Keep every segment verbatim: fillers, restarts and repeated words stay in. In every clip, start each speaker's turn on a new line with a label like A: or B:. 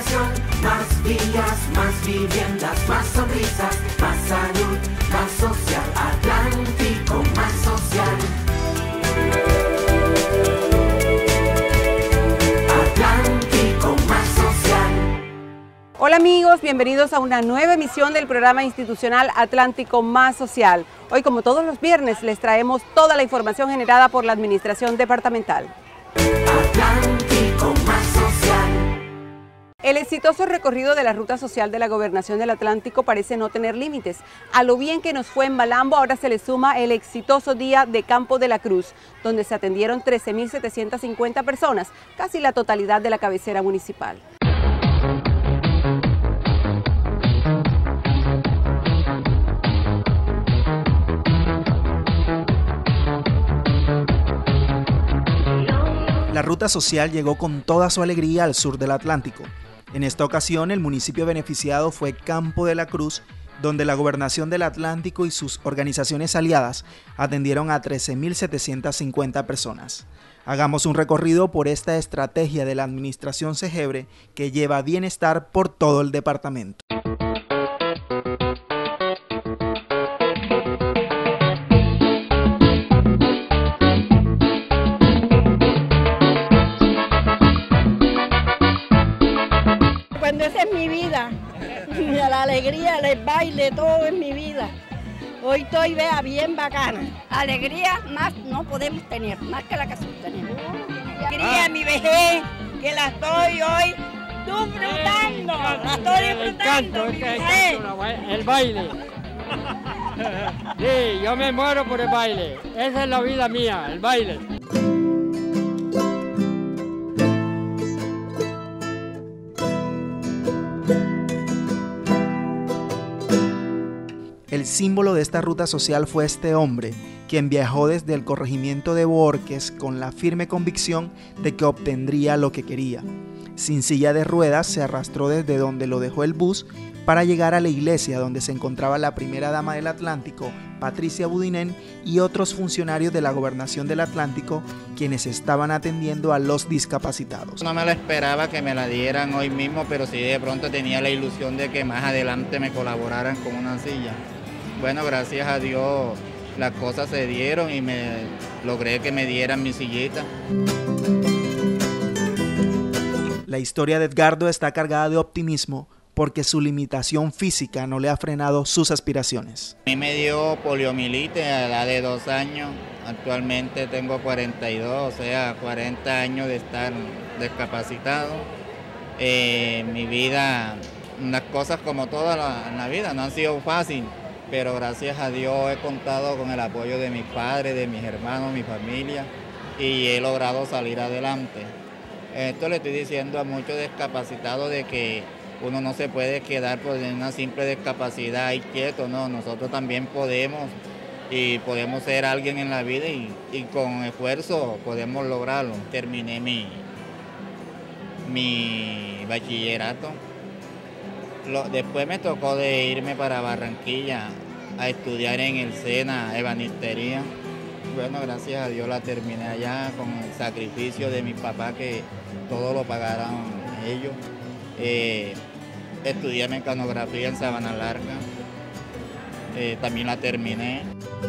A: educación, más vías, más viviendas, más sonrisas, más salud, más social. Atlántico, más social. Atlántico, más social.
B: Hola amigos, bienvenidos a una nueva emisión del programa institucional Atlántico Más Social. Hoy, como todos los viernes, les traemos toda la información generada por la Administración Departamental.
A: Atlántico Más Social.
B: El exitoso recorrido de la Ruta Social de la Gobernación del Atlántico parece no tener límites. A lo bien que nos fue en Malambo, ahora se le suma el exitoso día de Campo de la Cruz, donde se atendieron trece mil setecientas cincuenta personas, casi la totalidad de la cabecera municipal.
C: La ruta social llegó con toda su alegría al sur del Atlántico. En esta ocasión, el municipio beneficiado fue Campo de la Cruz, donde la Gobernación del Atlántico y sus organizaciones aliadas atendieron a trece mil setecientas cincuenta personas. Hagamos un recorrido por esta estrategia de la Administración Segebre que lleva bienestar por todo el departamento.
D: Esa es mi vida, la alegría, el baile, todo es mi vida. Hoy estoy, vea, bien bacana. Alegría más no podemos tener, más que la que tenemos. Alegría, mi vejez, que la estoy hoy disfrutando, la estoy disfrutando, mi vejez.
E: El baile. Sí, yo me muero por el baile, esa es la vida mía, el baile.
C: El símbolo de esta ruta social fue este hombre, quien viajó desde el corregimiento de Bohorques con la firme convicción de que obtendría lo que quería. Sin silla de ruedas, se arrastró desde donde lo dejó el bus para llegar a la iglesia donde se encontraba la primera dama del Atlántico, Patricia Budinén, y otros funcionarios de la Gobernación del Atlántico, quienes estaban atendiendo a los discapacitados.
F: No me la esperaba que me la dieran hoy mismo, pero sí de pronto tenía la ilusión de que más adelante me colaboraran con una silla. Bueno, gracias a Dios las cosas se dieron y me logré que me dieran mi sillita.
C: La historia de Edgardo está cargada de optimismo porque su limitación física no le ha frenado sus aspiraciones.
F: A mí me dio poliomielitis a la edad de dos años, actualmente tengo cuarenta y dos, o sea, cuarenta años de estar discapacitado. Eh, mi vida, unas cosas como toda la, en la vida no han sido fáciles. Pero gracias a Dios he contado con el apoyo de mis padres, de mis hermanos, mi familia, y he logrado salir adelante. Esto le estoy diciendo a muchos discapacitados de que uno no se puede quedar por una simple discapacidad y quieto, no, nosotros también podemos y podemos ser alguien en la vida y, y con esfuerzo podemos lograrlo. Terminé mi, mi bachillerato. Lo, después me tocó de irme para Barranquilla a estudiar en el SENA ebanistería. Bueno, gracias a Dios la terminé allá con el sacrificio de mi papá que todo lo pagaron ellos. Eh, estudié mecanografía en Sabana Larga, eh, también la terminé.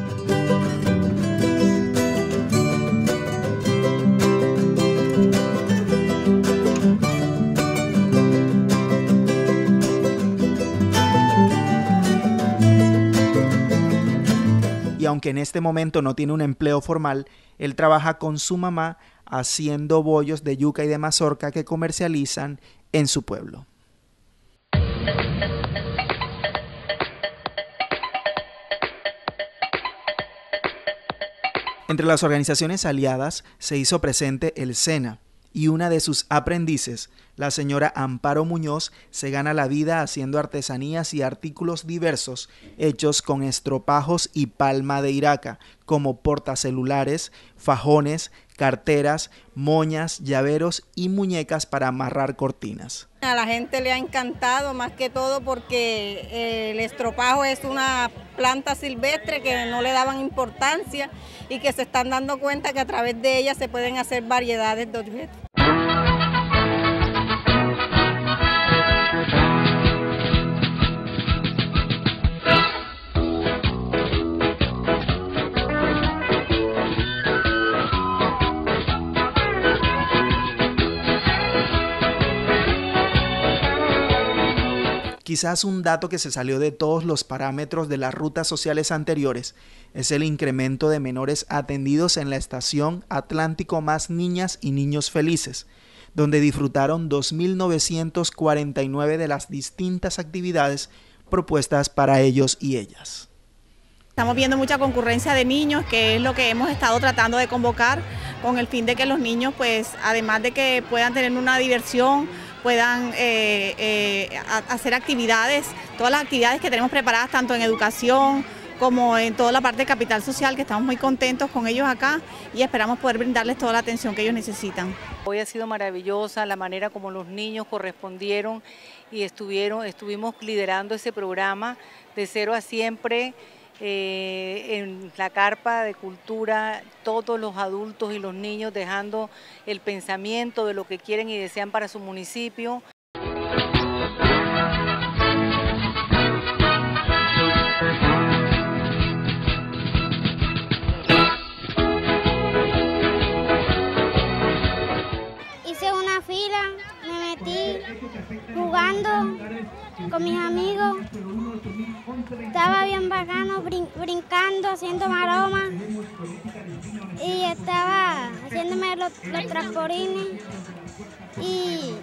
C: Y aunque en este momento no tiene un empleo formal, él trabaja con su mamá haciendo bollos de yuca y de mazorca que comercializan en su pueblo. Entre las organizaciones aliadas se hizo presente el SENA, y una de sus aprendices, la señora Amparo Muñoz, se gana la vida haciendo artesanías y artículos diversos hechos con estropajos y palma de iraca, como portacelulares, fajones, carteras, moñas, llaveros y muñecas para amarrar cortinas.
D: A la gente le ha encantado más que todo porque el estropajo es una planta silvestre que no le daban importancia y que se están dando cuenta que a través de ella se pueden hacer variedades de objetos.
C: Quizás un dato que se salió de todos los parámetros de las rutas sociales anteriores es el incremento de menores atendidos en la estación Atlántico Más Niñas y Niños Felices, donde disfrutaron dos mil novecientos cuarenta y nueve de las distintas actividades propuestas para ellos y ellas.
G: Estamos viendo mucha concurrencia de niños, que es lo que hemos estado tratando de convocar con el fin de que los niños, pues, además de que puedan tener una diversión, puedan eh, eh, hacer actividades, todas las actividades que tenemos preparadas tanto en educación como en toda la parte de capital social, que estamos muy contentos con ellos acá y esperamos poder brindarles toda la atención que ellos necesitan.
H: Hoy ha sido maravillosa la manera como los niños correspondieron y estuvieron, estuvimos liderando ese programa de cero a siempre. Eh, en la carpa de cultura, todos los adultos y los niños dejando el pensamiento de lo que quieren y desean para su municipio.
I: Hice una fila, me metí jugando con mis amigos. Estaba bien bacano, brin brincando, haciendo maromas y estaba haciéndome los, los trampolines y,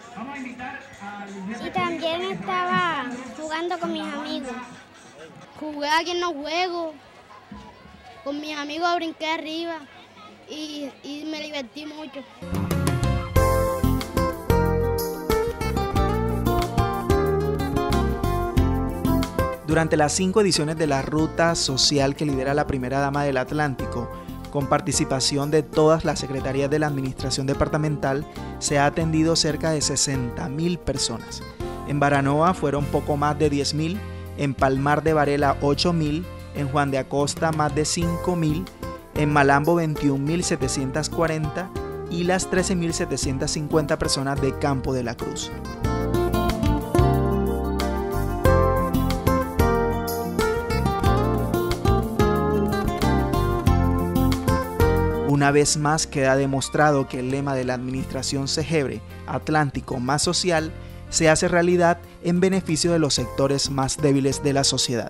I: y también estaba jugando con mis amigos. Jugué aquí en los juegos, con mis amigos brinqué arriba y, y me divertí mucho.
C: Durante las cinco ediciones de la ruta social que lidera la primera dama del Atlántico, con participación de todas las secretarías de la administración departamental, se ha atendido cerca de sesenta mil personas. En Baranoa fueron poco más de diez mil, en Palmar de Varela ocho mil, en Juan de Acosta más de cinco mil, en Malambo veintiún mil setecientos cuarenta y las trece mil setecientos cincuenta personas de Campo de la Cruz. Una vez más queda demostrado que el lema de la administración Segebre, Atlántico Más Social, se hace realidad en beneficio de los sectores más débiles de la sociedad.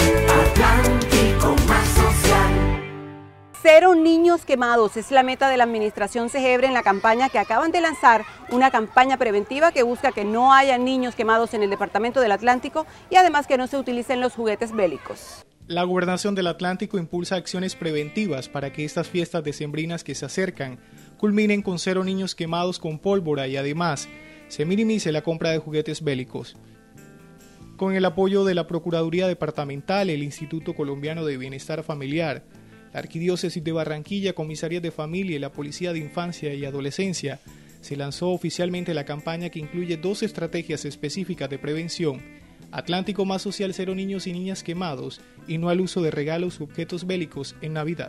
A: Atlántico Más Social.
B: Cero niños quemados es la meta de la administración Segebre en la campaña que acaban de lanzar, una campaña preventiva que busca que no haya niños quemados en el departamento del Atlántico y además que no se utilicen los juguetes bélicos.
J: La Gobernación del Atlántico impulsa acciones preventivas para que estas fiestas decembrinas que se acercan culminen con cero niños quemados con pólvora y además se minimice la compra de juguetes bélicos. Con el apoyo de la Procuraduría Departamental, el Instituto Colombiano de Bienestar Familiar, la Arquidiócesis de Barranquilla, Comisarías de Familia y la Policía de Infancia y Adolescencia, se lanzó oficialmente la campaña que incluye dos estrategias específicas de prevención: Atlántico Más Social, cero niños y niñas quemados y no al uso de regalos u objetos bélicos en Navidad.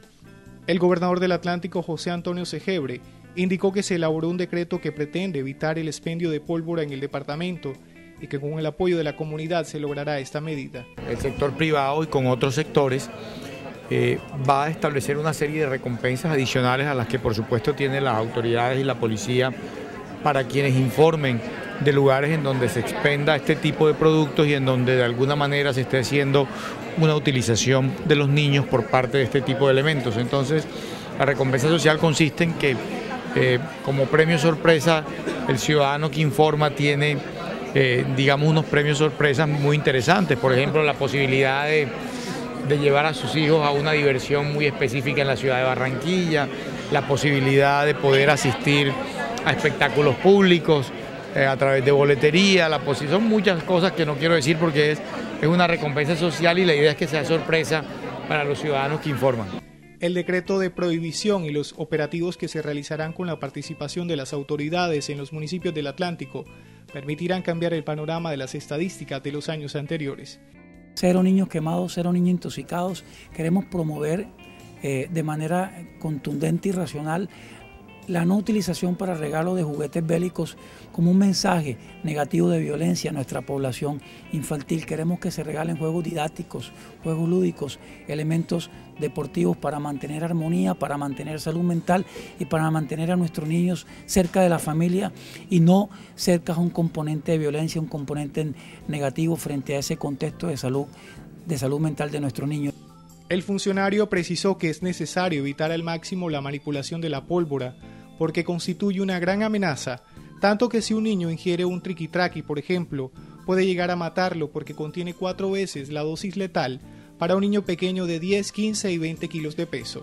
J: El gobernador del Atlántico, José Antonio Segebre, indicó que se elaboró un decreto que pretende evitar el expendio de pólvora en el departamento y que con el apoyo de la comunidad se logrará esta medida.
K: El sector privado y con otros sectores eh, va a establecer una serie de recompensas adicionales a las que por supuesto tienen las autoridades y la policía para quienes informen de lugares en donde se expenda este tipo de productos y en donde de alguna manera se esté haciendo una utilización de los niños por parte de este tipo de elementos. Entonces, la recompensa social consiste en que eh, como premio sorpresa el ciudadano que informa tiene, eh, digamos, unos premios sorpresas muy interesantes. Por ejemplo, la posibilidad de, de llevar a sus hijos a una diversión muy específica en la ciudad de Barranquilla, la posibilidad de poder asistir a espectáculos públicos, eh, a través de boletería, la son muchas cosas que no quiero decir porque es, es una recompensa social y la idea es que sea sorpresa para los ciudadanos que informan.
J: El decreto de prohibición y los operativos que se realizarán con la participación de las autoridades en los municipios del Atlántico permitirán cambiar el panorama de las estadísticas de los años anteriores.
L: Cero niños quemados, cero niños intoxicados. Queremos promover eh, de manera contundente y racional la no utilización para regalo de juguetes bélicos como un mensaje negativo de violencia a nuestra población infantil. Queremos que se regalen juegos didácticos, juegos lúdicos, elementos deportivos para mantener armonía, para mantener salud mental y para mantener a nuestros niños cerca de la familia y no cerca a un componente de violencia, un componente negativo frente a ese contexto de salud, de salud mental de nuestros niños.
J: El funcionario precisó que es necesario evitar al máximo la manipulación de la pólvora, porque constituye una gran amenaza, tanto que si un niño ingiere un triquitraqui, por ejemplo, puede llegar a matarlo porque contiene cuatro veces la dosis letal para un niño pequeño de diez, quince y veinte kilos de peso.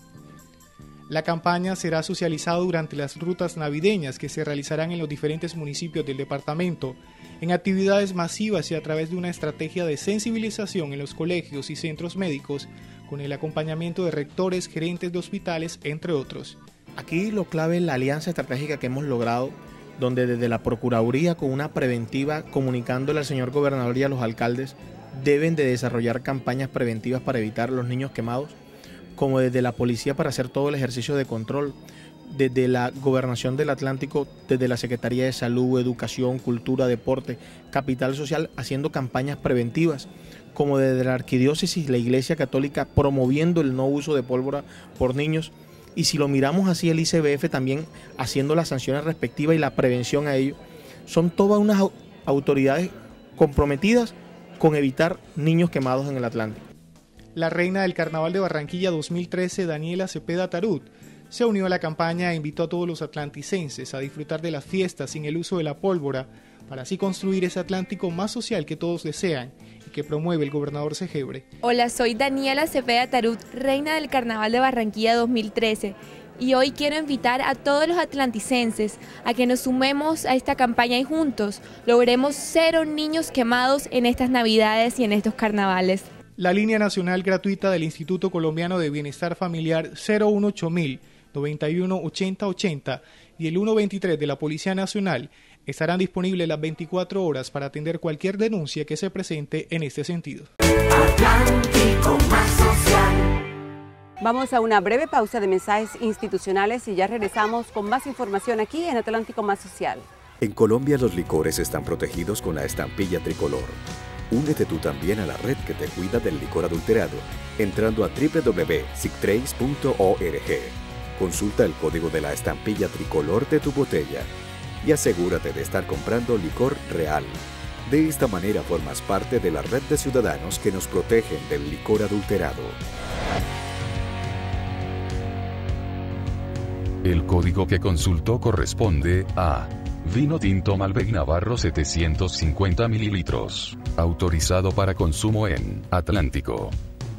J: La campaña será socializada durante las rutas navideñas que se realizarán en los diferentes municipios del departamento, en actividades masivas y a través de una estrategia de sensibilización en los colegios y centros médicos, con el acompañamiento de rectores, gerentes de hospitales, entre otros.
M: Aquí lo clave es la alianza estratégica que hemos logrado, donde desde la Procuraduría con una preventiva comunicándole al señor gobernador y a los alcaldes deben de desarrollar campañas preventivas para evitar los niños quemados, como desde la policía para hacer todo el ejercicio de control, desde la Gobernación del Atlántico, desde la Secretaría de Salud, Educación, Cultura, Deporte, Capital Social, haciendo campañas preventivas, como desde la Arquidiócesis, la Iglesia Católica promoviendo el no uso de pólvora por niños. Y si lo miramos así, el I C B F también haciendo las sanciones respectivas y la prevención a ello. Son todas unas autoridades comprometidas con evitar niños quemados en el Atlántico.
J: La reina del Carnaval de Barranquilla dos mil trece, Daniela Cepeda Tarut, se unió a la campaña e invitó a todos los atlanticenses a disfrutar de las fiestas sin el uso de la pólvora, para así construir ese Atlántico más social que todos desean y que promueve el gobernador Segebre.
N: Hola, soy Daniela Cepeda Tarut, reina del Carnaval de Barranquilla dos mil trece, y hoy quiero invitar a todos los atlanticenses a que nos sumemos a esta campaña y juntos logremos cero niños quemados en estas Navidades y en estos carnavales.
J: La línea nacional gratuita del Instituto Colombiano de Bienestar Familiar cero uno ocho mil, noventa y uno ochenta ochenta y el ciento veintitrés de la Policía Nacional estarán disponibles las veinticuatro horas para atender cualquier denuncia que se presente en este sentido.
A: Atlántico Más Social.
B: Vamos a una breve pausa de mensajes institucionales y ya regresamos con más información aquí en Atlántico Más Social.
O: En Colombia los licores están protegidos con la estampilla tricolor. Únete tú también a la red que te cuida del licor adulterado, entrando a doble u doble u doble u punto sictrace punto org. Consulta el código de la estampilla tricolor de tu botella y asegúrate de estar comprando licor real. De esta manera formas parte de la red de ciudadanos que nos protegen del licor adulterado.
P: El código que consultó corresponde a Vino Tinto Malbec Navarro setecientos cincuenta mililitros. Autorizado para consumo en Atlántico.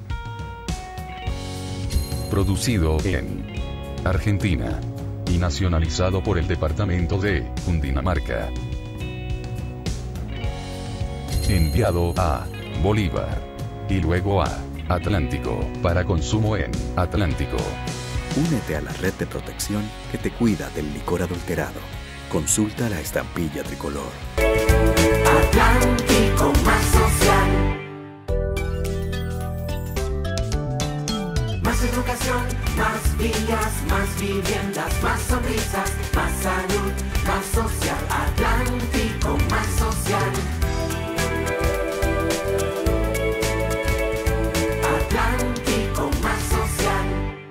P: Producido en Argentina. Y nacionalizado por el departamento de Cundinamarca. Enviado a Bolívar. Y luego a Atlántico para consumo en Atlántico.
O: Únete a la red de protección que te cuida del licor adulterado. Consulta la estampilla tricolor.
A: Atlántico Más Social. Más educación, más vías, más viviendas, más sonrisas, más salud, más social. Atlántico Más Social. Atlántico Más Social.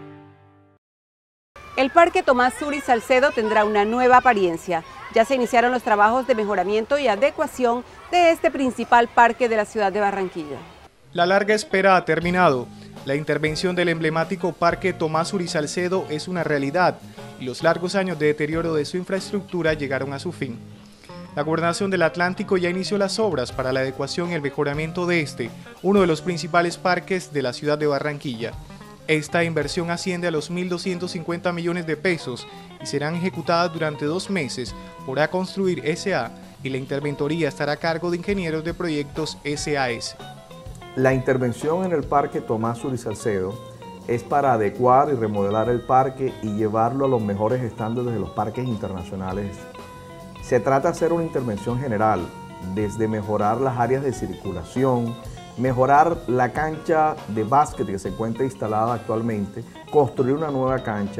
B: El Parque Tomás Suri Salcedo tendrá una nueva apariencia. Ya se iniciaron los trabajos de mejoramiento y adecuación de este principal parque de la ciudad de Barranquilla.
J: La larga espera ha terminado. La intervención del emblemático Parque Tomás Suri Salcedo es una realidad y los largos años de deterioro de su infraestructura llegaron a su fin. La Gobernación del Atlántico ya inició las obras para la adecuación y el mejoramiento de este, uno de los principales parques de la ciudad de Barranquilla. Esta inversión asciende a los mil doscientos cincuenta millones de pesos y serán ejecutadas durante dos meses por A Construir S A y la interventoría estará a cargo de ingenieros de proyectos S A S.
Q: La intervención en el Parque Tomás Suri Salcedo es para adecuar y remodelar el parque y llevarlo a los mejores estándares de los parques internacionales. Se trata de hacer una intervención general, desde mejorar las áreas de circulación, mejorar la cancha de básquet que se encuentra instalada actualmente, construir una nueva cancha,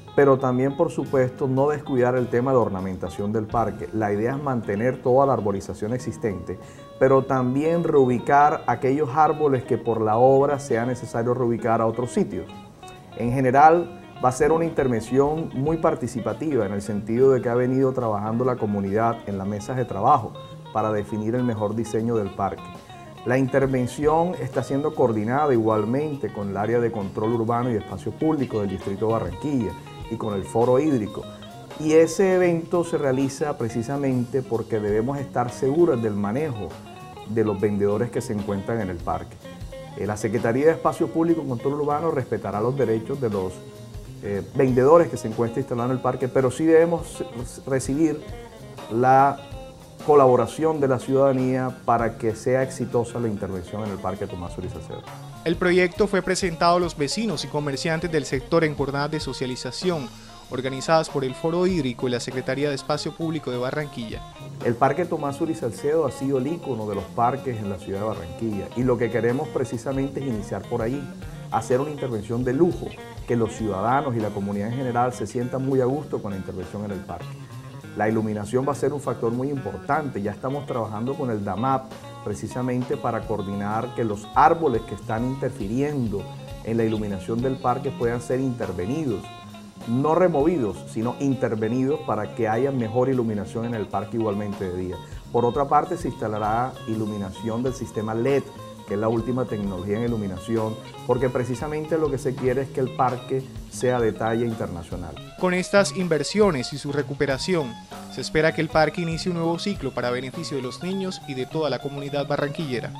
Q: pero también, por supuesto, no descuidar el tema de ornamentación del parque. La idea es mantener toda la arborización existente, pero también reubicar aquellos árboles que por la obra sea necesario reubicar a otros sitios. En general, va a ser una intervención muy participativa en el sentido de que ha venido trabajando la comunidad en las mesas de trabajo para definir el mejor diseño del parque. La intervención está siendo coordinada igualmente con el área de control urbano y espacio público del Distrito de Barranquilla y con el Foro Hídrico. Y ese evento se realiza precisamente porque debemos estar seguros del manejo de los vendedores que se encuentran en el parque. Eh, la Secretaría de Espacio Público y Control Urbano respetará los derechos de los eh, vendedores que se encuentran instalados en el parque, pero sí debemos recibir la colaboración de la ciudadanía para que sea exitosa la intervención en el Parque Tomás Uri Salcedo.
J: El proyecto fue presentado a los vecinos y comerciantes del sector en jornadas de socialización organizadas por el Foro Hídrico y la Secretaría de Espacio Público de Barranquilla.
Q: El Parque Tomás Uri Salcedo ha sido el ícono de los parques en la ciudad de Barranquilla y lo que queremos precisamente es iniciar por allí, hacer una intervención de lujo, que los ciudadanos y la comunidad en general se sientan muy a gusto con la intervención en el parque. La iluminación va a ser un factor muy importante, ya estamos trabajando con el DAMAP precisamente para coordinar que los árboles que están interfiriendo en la iluminación del parque puedan ser intervenidos, no removidos, sino intervenidos para que haya mejor iluminación en el parque igualmente de día. Por otra parte, se instalará iluminación del sistema L E D, que es la última tecnología en iluminación, porque precisamente lo que se quiere es que el parque sea de talla internacional.
J: Con estas inversiones y su recuperación, se espera que el parque inicie un nuevo ciclo para beneficio de los niños y de toda la comunidad barranquillera.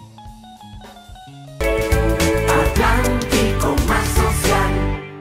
A: Atlántico Más Social.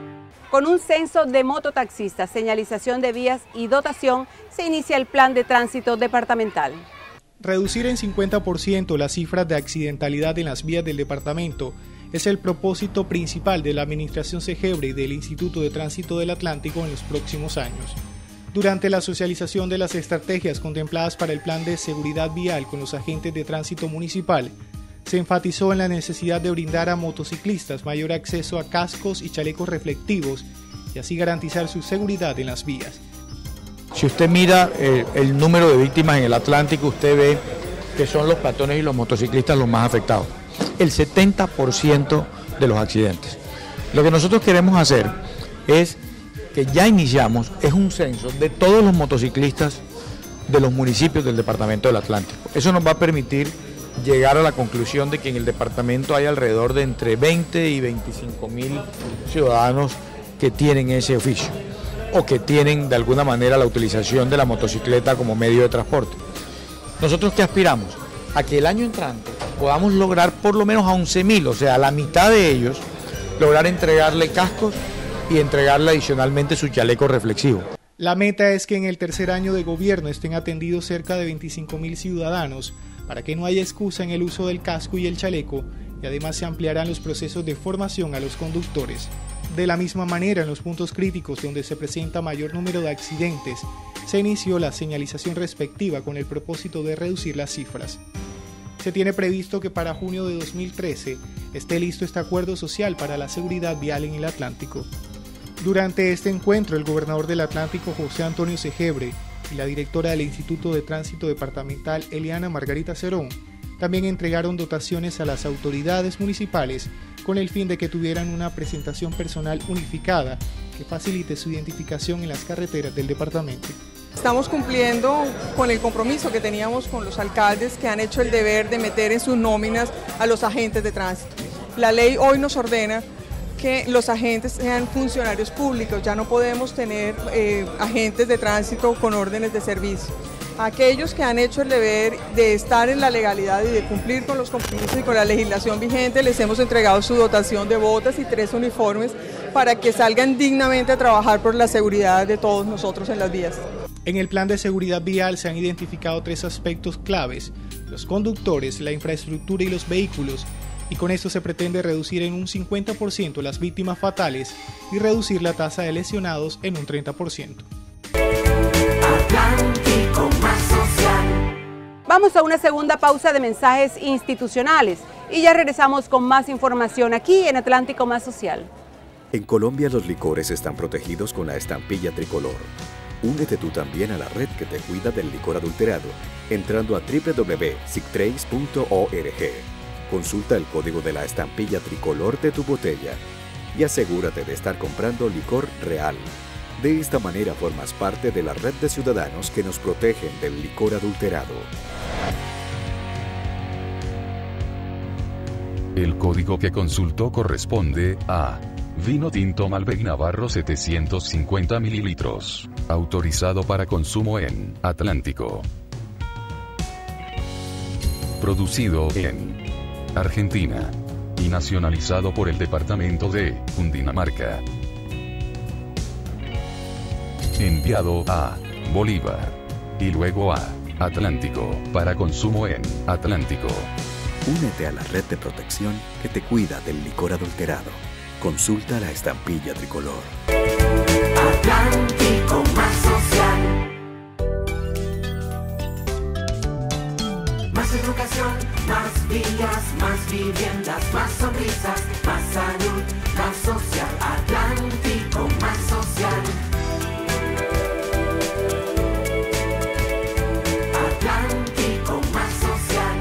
B: Con un censo de mototaxistas, señalización de vías y dotación, se inicia el plan de tránsito departamental.
J: Reducir en cincuenta por ciento las cifras de accidentalidad en las vías del departamento es el propósito principal de la Administración Segebre y del Instituto de Tránsito del Atlántico en los próximos años. Durante la socialización de las estrategias contempladas para el plan de seguridad vial con los agentes de tránsito municipal, se enfatizó en la necesidad de brindar a motociclistas mayor acceso a cascos y chalecos reflectivos y así garantizar su seguridad en las vías.
K: Si usted mira eh, el número de víctimas en el Atlántico, usted ve que son los peatones y los motociclistas los más afectados. El setenta por ciento de los accidentes. Lo que nosotros queremos hacer es que ya iniciamos, es un censo de todos los motociclistas de los municipios del departamento del Atlántico. Eso nos va a permitir llegar a la conclusión de que en el departamento hay alrededor de entre veinte y veinticinco mil ciudadanos que tienen ese oficio o que tienen de alguna manera la utilización de la motocicleta como medio de transporte. ¿Nosotros qué aspiramos? A que el año entrante podamos lograr por lo menos a once mil, o sea, a la mitad de ellos, lograr entregarle cascos y entregarle adicionalmente su chaleco reflexivo.
J: La meta es que en el tercer año de gobierno estén atendidos cerca de veinticinco mil ciudadanos para que no haya excusa en el uso del casco y el chaleco, y además se ampliarán los procesos de formación a los conductores. De la misma manera, en los puntos críticos donde se presenta mayor número de accidentes, se inició la señalización respectiva con el propósito de reducir las cifras. Se tiene previsto que para junio de dos mil trece esté listo este acuerdo social para la seguridad vial en el Atlántico. Durante este encuentro, el gobernador del Atlántico, José Antonio Segebre, y la directora del Instituto de Tránsito Departamental, Eliana Margarita Cerón, también entregaron dotaciones a las autoridades municipales con el fin de que tuvieran una presentación personal unificada que facilite su identificación en las carreteras del departamento.
R: Estamos cumpliendo con el compromiso que teníamos con los alcaldes que han hecho el deber de meter en sus nóminas a los agentes de tránsito. La ley hoy nos ordena que los agentes sean funcionarios públicos, ya no podemos tener eh, agentes de tránsito con órdenes de servicio. Aquellos que han hecho el deber de estar en la legalidad y de cumplir con los compromisos y con la legislación vigente, les hemos entregado su dotación de botas y tres uniformes para que salgan dignamente a trabajar por la seguridad de todos nosotros en las vías.
J: En el plan de seguridad vial se han identificado tres aspectos claves: los conductores, la infraestructura y los vehículos, y con esto se pretende reducir en un cincuenta por ciento las víctimas fatales y reducir la tasa de lesionados en un treinta por ciento.
A: Atlántico Más Social.
B: Vamos a una segunda pausa de mensajes institucionales y ya regresamos con más información aquí en Atlántico Más Social.
O: En Colombia los licores están protegidos con la estampilla tricolor. Únete tú también a la red que te cuida del licor adulterado entrando a doble u doble u doble u punto sictrace punto org. Consulta el código de la estampilla tricolor de tu botella y asegúrate de estar comprando licor real. De esta manera formas parte de la red de ciudadanos que nos protegen del licor adulterado.
P: El código que consultó corresponde a Vino Tinto Malbec Navarro setecientos cincuenta mililitros. Autorizado para consumo en Atlántico. Producido en Argentina. Y nacionalizado por el departamento de Cundinamarca. Enviado a Bolívar. Y luego a Atlántico para consumo en Atlántico.
O: Únete a la red de protección que te cuida del licor adulterado. Consulta la estampilla tricolor.
A: Atlántico más social. Más educación, más vías, más viviendas, más sonrisas, más salud, más social. Atlántico más social. Atlántico más social.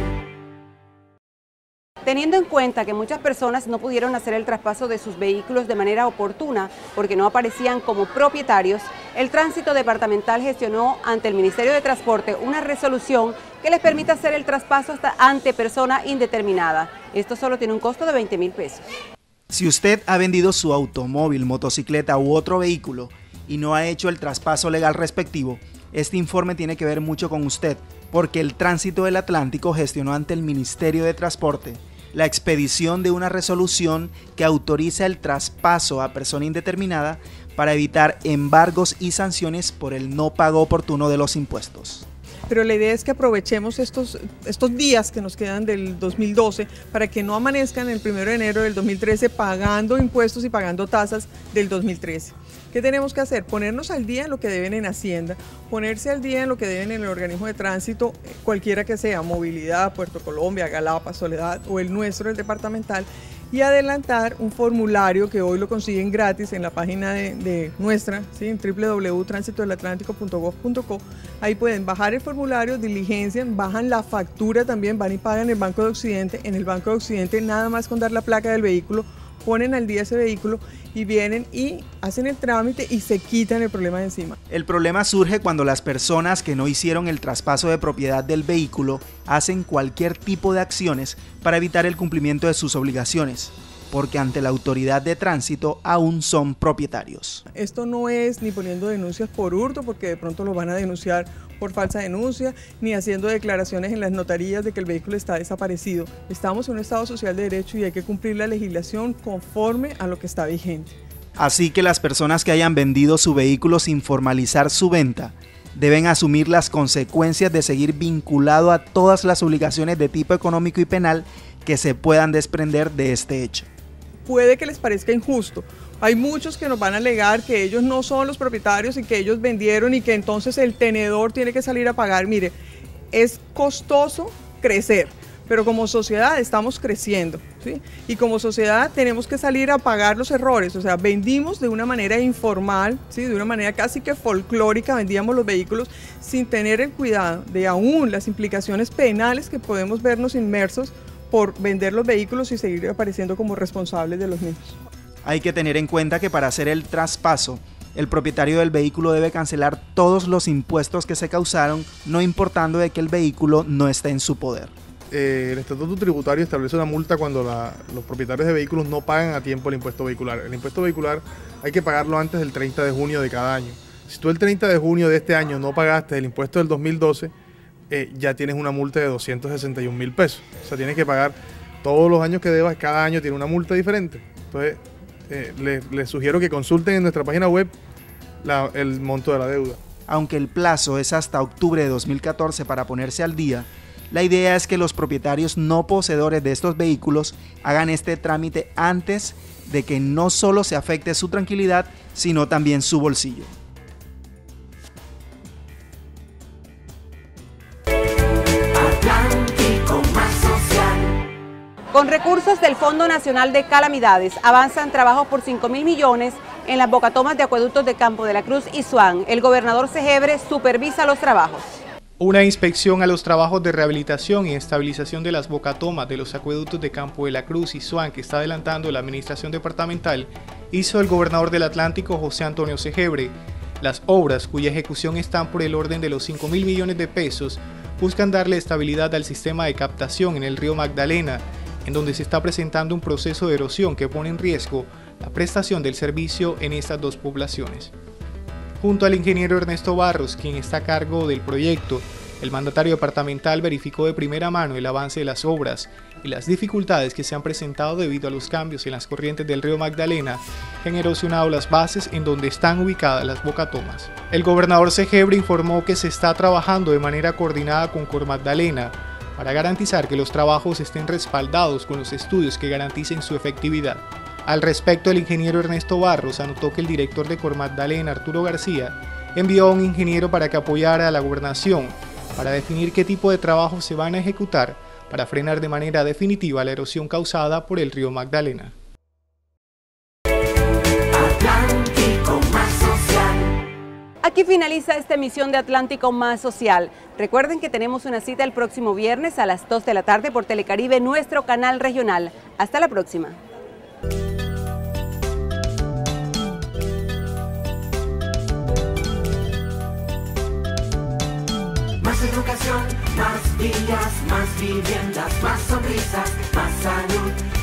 B: Teniendo en cuenta que muchas personas no pudieron hacer el traspaso de sus vehículos de manera oportuna porque no aparecían como propietarios, el Tránsito Departamental gestionó ante el Ministerio de Transporte una resolución que les permite hacer el traspaso hasta ante persona indeterminada. Esto solo tiene un costo de veinte mil pesos.
C: Si usted ha vendido su automóvil, motocicleta u otro vehículo y no ha hecho el traspaso legal respectivo, este informe tiene que ver mucho con usted, porque el Tránsito del Atlántico gestionó ante el Ministerio de Transporte la expedición de una resolución que autoriza el traspaso a persona indeterminada para evitar embargos y sanciones por el no pago oportuno de los impuestos.
R: Pero la idea es que aprovechemos estos, estos días que nos quedan del dos mil doce para que no amanezcan el primero de enero del dos mil trece pagando impuestos y pagando tasas del dos mil trece. ¿Qué tenemos que hacer? Ponernos al día en lo que deben en Hacienda, ponerse al día en lo que deben en el organismo de tránsito, cualquiera que sea, Movilidad, Puerto Colombia, Galapa, Soledad o el nuestro, el departamental, y adelantar un formulario que hoy lo consiguen gratis en la página de, de nuestra, ¿sí? En doble u doble u doble u punto tránsito del atlántico punto gov punto co. Ahí pueden bajar el formulario, diligencian, bajan la factura también, van y pagan en el Banco de Occidente. En el Banco de Occidente nada más con dar la placa del vehículo, ponen al día ese vehículo y vienen y hacen el trámite y se quitan el problema de encima.
C: El problema surge cuando las personas que no hicieron el traspaso de propiedad del vehículo hacen cualquier tipo de acciones para evitar el cumplimiento de sus obligaciones, porque ante la autoridad de tránsito aún son propietarios.
R: Esto no es ni poniendo denuncias por hurto, porque de pronto lo van a denunciar por falsa denuncia, ni haciendo declaraciones en las notarías de que el vehículo está desaparecido. Estamos en un Estado social de derecho y hay que cumplir la legislación conforme a lo que está vigente.
C: Así que las personas que hayan vendido su vehículo sin formalizar su venta deben asumir las consecuencias de seguir vinculado a todas las obligaciones de tipo económico y penal que se puedan desprender de este hecho.
R: Puede que les parezca injusto. Hay muchos que nos van a alegar que ellos no son los propietarios y que ellos vendieron y que entonces el tenedor tiene que salir a pagar. Mire, es costoso crecer, pero como sociedad estamos creciendo, ¿sí? Y como sociedad tenemos que salir a pagar los errores. O sea, vendimos de una manera informal, ¿sí? De una manera casi que folclórica, vendíamos los vehículos sin tener el cuidado de aún las implicaciones penales que podemos vernos inmersos por vender los vehículos y seguir apareciendo como responsables de los mismos.
C: Hay que tener en cuenta que para hacer el traspaso, el propietario del vehículo debe cancelar todos los impuestos que se causaron, no importando de que el vehículo no esté en su poder.
M: Eh, el Estatuto Tributario establece una multa cuando la, los propietarios de vehículos no pagan a tiempo el impuesto vehicular. El impuesto vehicular hay que pagarlo antes del treinta de junio de cada año. Si tú el treinta de junio de este año no pagaste el impuesto del dos mil doce, eh, ya tienes una multa de doscientos sesenta y un mil pesos. O sea, tienes que pagar todos los años que debas, cada año tiene una multa diferente. Entonces, Eh, les, les sugiero que consulten en nuestra página web la, el monto de la deuda.
C: Aunque el plazo es hasta octubre de dos mil catorce para ponerse al día, la idea es que los propietarios no poseedores de estos vehículos hagan este trámite antes de que no solo se afecte su tranquilidad, sino también su bolsillo.
B: Con recursos recursos del Fondo Nacional de Calamidades avanzan trabajos por cinco mil millones en las bocatomas de acueductos de Campo de la Cruz y Suán. El gobernador Segebre supervisa los trabajos.
J: Una inspección a los trabajos de rehabilitación y estabilización de las bocatomas de los acueductos de Campo de la Cruz y Suán que está adelantando la administración departamental hizo el gobernador del Atlántico, José Antonio Segebre. Las obras, cuya ejecución están por el orden de los cinco mil millones de pesos, buscan darle estabilidad al sistema de captación en el río Magdalena, en donde se está presentando un proceso de erosión que pone en riesgo la prestación del servicio en estas dos poblaciones. Junto al ingeniero Ernesto Barros, quien está a cargo del proyecto, el mandatario departamental verificó de primera mano el avance de las obras y las dificultades que se han presentado debido a los cambios en las corrientes del río Magdalena que han erosionado las bases en donde están ubicadas las bocatomas. El gobernador Segebre informó que se está trabajando de manera coordinada con Cormagdalena para garantizar que los trabajos estén respaldados con los estudios que garanticen su efectividad. Al respecto, el ingeniero Ernesto Barros anotó que el director de Cormagdalena, Arturo García, envió a un ingeniero para que apoyara a la gobernación para definir qué tipo de trabajos se van a ejecutar para frenar de manera definitiva la erosión causada por el río Magdalena.
B: Aquí finaliza esta emisión de Atlántico Más Social. Recuerden que tenemos una cita el próximo viernes a las dos de la tarde por Telecaribe, nuestro canal regional. Hasta la próxima.
A: Más educación, más vías, más viviendas, más sonrisas, más salud.